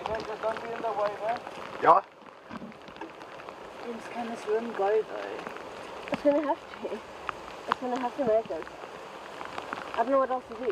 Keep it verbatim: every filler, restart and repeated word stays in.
guys just don't be in the way, man. Yeah? James, can this room go though? It's gonna have to. It's gonna have to make it. I don't know what else to do.